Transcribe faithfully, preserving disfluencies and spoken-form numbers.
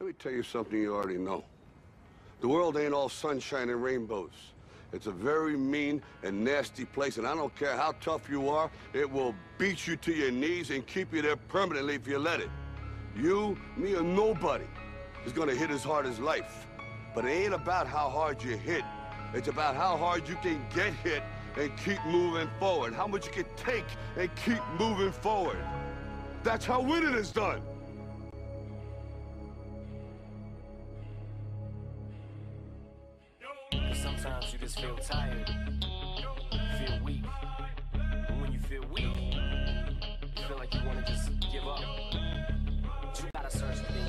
Let me tell you something you already know. The world ain't all sunshine and rainbows. It's a very mean and nasty place, and I don't care how tough you are, it will beat you to your knees and keep you there permanently if you let it. You, me, or nobody is gonna hit as hard as life. But it ain't about how hard you hit. It's about how hard you can get hit and keep moving forward. How much you can take and keep moving forward. That's how winning is done. Sometimes you just feel tired, you feel weak, and when you feel weak, you feel like you want to just give up. But you gotta search within